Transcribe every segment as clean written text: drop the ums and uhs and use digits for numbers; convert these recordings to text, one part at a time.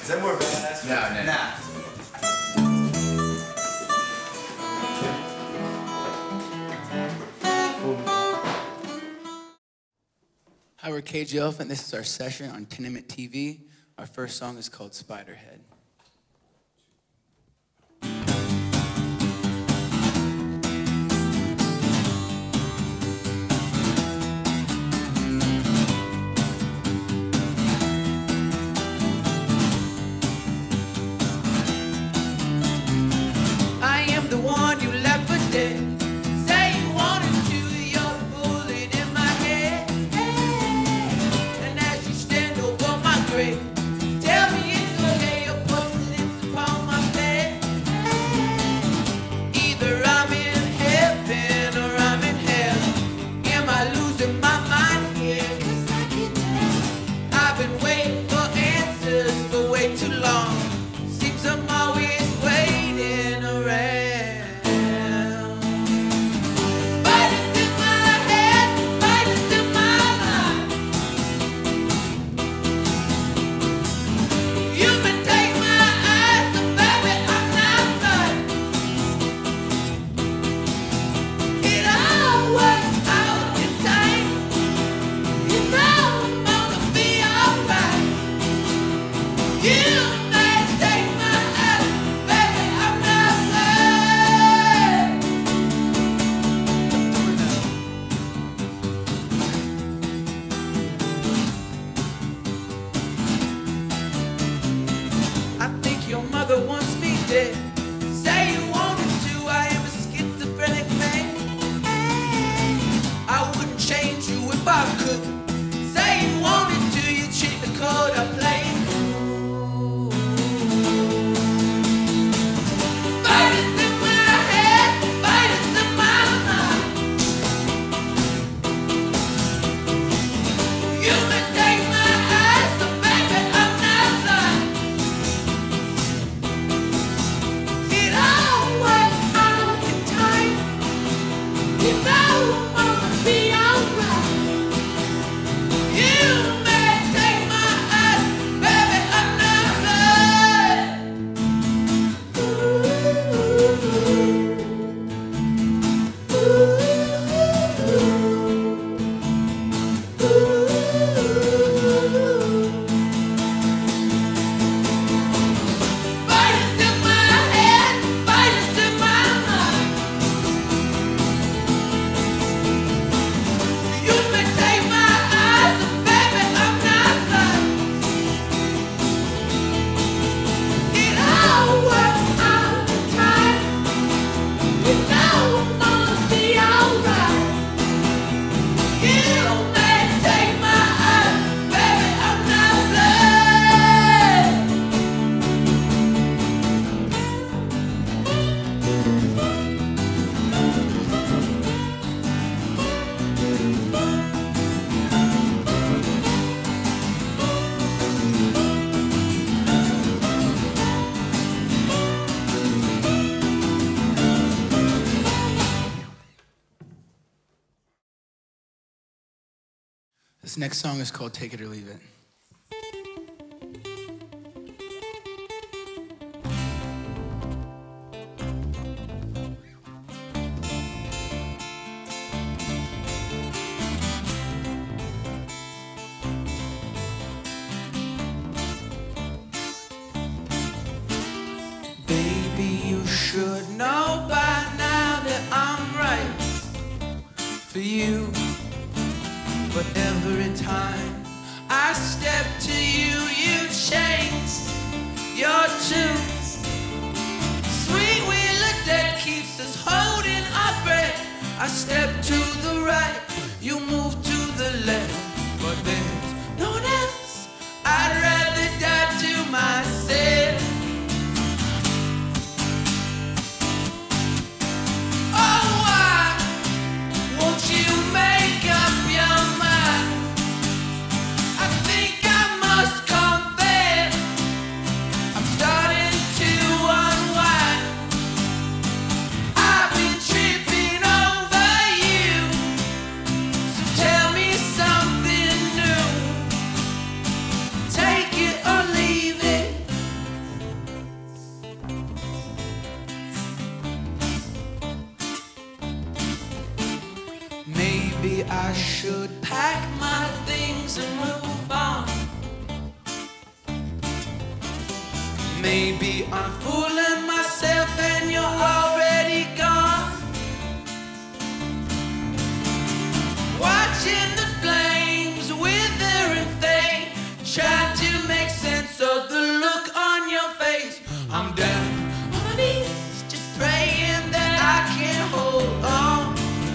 Is that more badass? No. Nah. Hi, we're Cage the Elephant. This is our session on Tenement TV. Our first song is called Spiderhead. I am the one you left for dead. Say you wanted to, you're a bullet in my head. And as you stand over my grave, tell me it's okay, your pussy lips upon my bed. Either I'm in heaven or I'm in hell. Am I losing my mind here? 'Cause I can't tell. I've been waiting for answers for way too long. Seems I'm always waiting around. Spiders in my head, spiders in my mind. You can take my eyes, but baby, I'm not blind. It all works out in time. You know I'm gonna be alright. You may take my eyes, baby, I'm not blind. I think your mother wants me dead. Say you wanted to, I am a schizophrenic man. I wouldn't change you if I could. Say you wanted to, you cheat the code I played. Spiders in my head, spiders in my mind. You may take my eyes, but baby, I'm not blind. It all works out in time. You know I'm gonna be alright. You may take my eyes, baby, I'm not blind. Spiders in my head, spiders in my mind. You may take my eyes, but baby, I'm not blind. It all works out in time. You know I'm gonna be alright. You may take my eyes, baby, I'm not blind. This next song is called Take It or Leave It. Baby, you should know by now that I'm right for you. But every time I step to you, you change your tunes. Sweet wheel of death keeps us holding our breath. I step to the right, you move to the left. But there's no one else I'd rather die to myself. Oh, why won't you make up your mind? I think I must confess, I'm starting to unwind. I've been tripping over you. Maybe I should pack my things and move on. Maybe I'm fooling myself and you're already gone. Watching the flames wither and fade, trying to make sense of the look on your face. I'm down on my knees, just praying that I can hold on.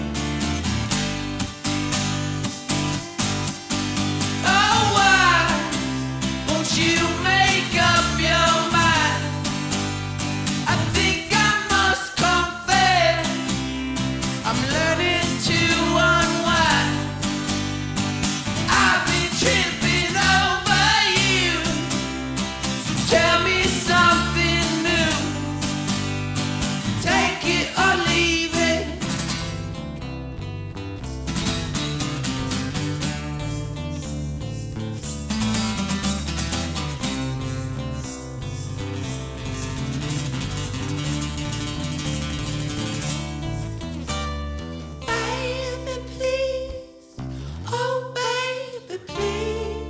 Oh, why won't you make up your mind? I think I must confess, I'm learning to unwind. I've been tripping over you, so tell me something new. Take it or leave it. Baby, please. Oh, baby, please.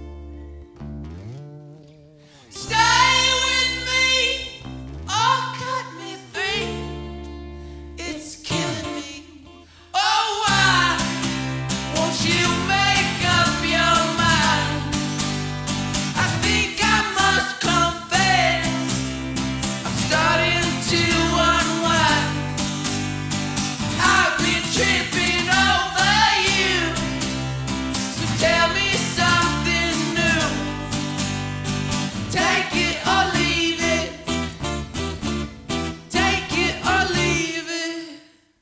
Stay with me or cut me free. It's killing me. Oh, why won't you make up your mind? I think I must confess, I'm starting to unwind. I've been tripping over you, so tell me something new. Take it or leave it. Take it or leave it.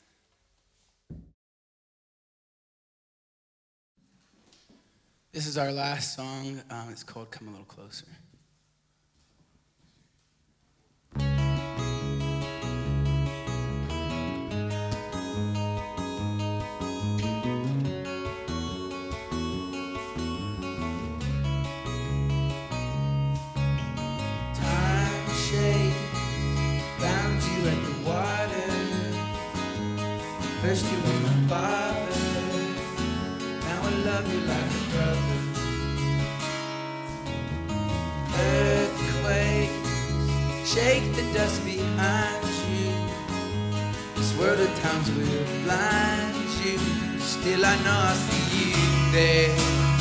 This is our last song. It's called Come a Little Closer. Time shade found you at the water. First you were my father, now I love you like a brother. Earthquakes shake the dust behind you. This world at times will blind you, still I know I see you there.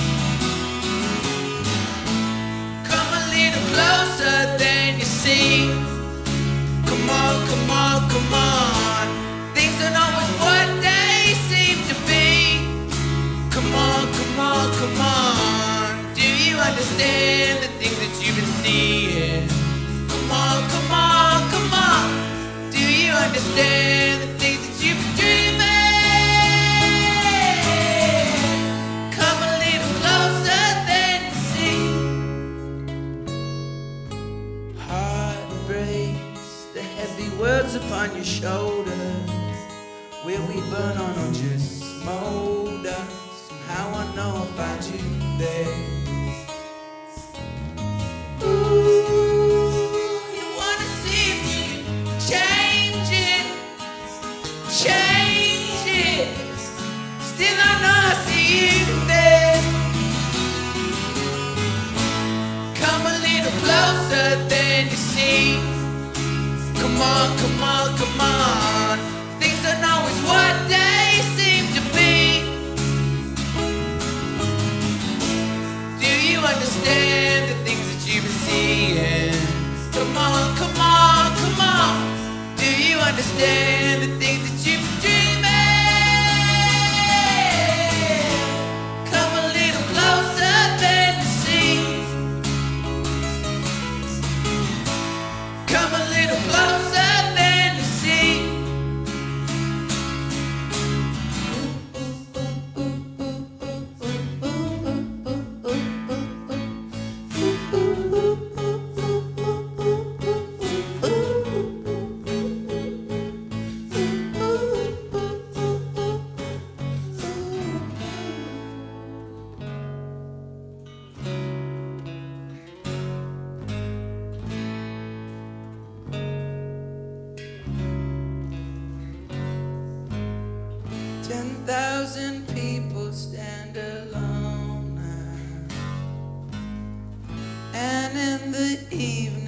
Come a little closer than you see. Come on, come on, come on. Things aren't always what they seem to be. Come on, come on, come on. Do you understand the things that you've been seeing? Come on, come on, come on. Do you understand the things that you've been dreaming? Come a little closer than you see. Heart breaks, the heavy words upon your shoulders. Will we burn on or just smolder? Somehow I know I'll find you there. Ooh, you wanna see if you can change it, change it. Still I know I see you there. Come a little closer than you see. Come on, come on, come on. Things aren't always what they seem to be. 1,000 people stand alone now. And in the evening